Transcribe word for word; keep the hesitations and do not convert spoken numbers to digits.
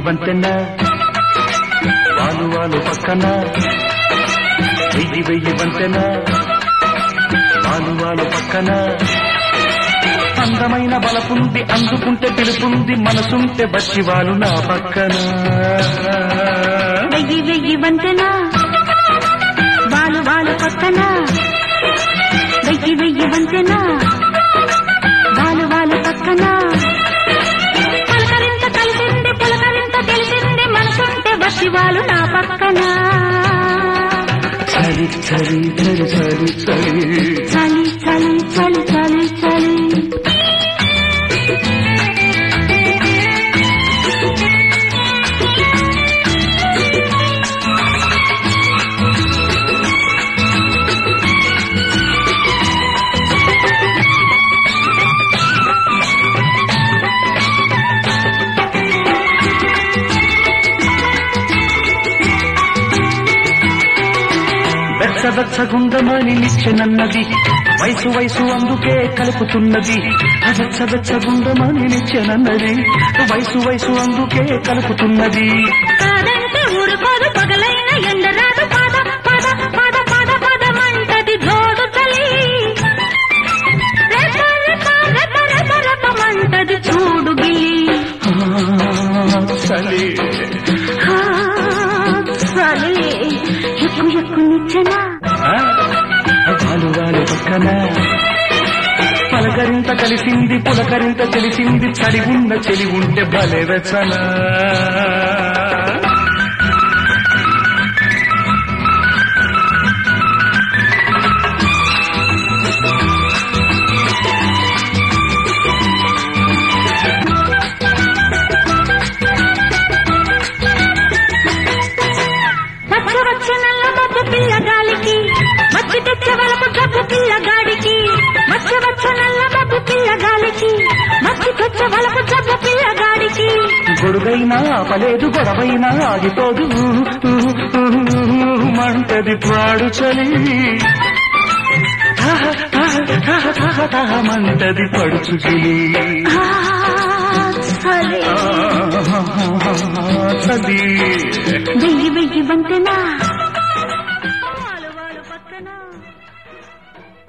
వంతెన వాలు వాలు పక్కన వెయ్యి వెయ్యి వంతెన వాలు వాలు పక్కన అందమైన బలపుంది అందుకుంటే పిలుపుంది మనసుంటే బచ్చివాలు నా పక్కన వెయ్యి వెయ్యి వంతెన వాలు వాలు పక్కన వెయ్యి వెయ్యి వంతెన వాలు వాలు పక్కన పలకరింత కలిసింది పులకరింత తెలిసింది మనసుంటే బచ్చివాలు నా పక్కన చలి చలి చలి చలి చలి చలి చలి చలి చలి చలి వెచ్చవెచ్చగుండమని నిచ్చెనన్నది వయసు వయసు అందుకే కలుపుతున్నది వెచ్చవెచ్చగుండమని నిచ్చెనన్నది వయసు వయసు అందుకే కలుపుతున్నది కాదంటే ఊరుకోదు పగలైన ఎండరాదు పాద పద పద పద పదమంటది జోడు చలి రతమంటది చూడు గిలి చలి చలి ఎక్కు ఎక్కు నిచ్చెనా వాలు వాలు పక్కన పలకరింత కలిసింది పులకరింత తెలిసింది చలి ఉన్న చెలి ఉంటే భలే రచన పిల్లగాలికి మచ్చి తెచ్చే వలపు జబ్బు పిల్లగాడికి మచ్చ వచ్చ నల్ల మబ్బు పిల్లగాలికి మచ్చి తెచ్చే వలపు జబ్బు పిల్లగాడికి గొడుగైనా ఆపలేదు గొడవైనా ఆగిపోదు మంటది పాడు చలి మంటది పడుచు చలి చలి వెయ్యి వెయ్యి వంతెన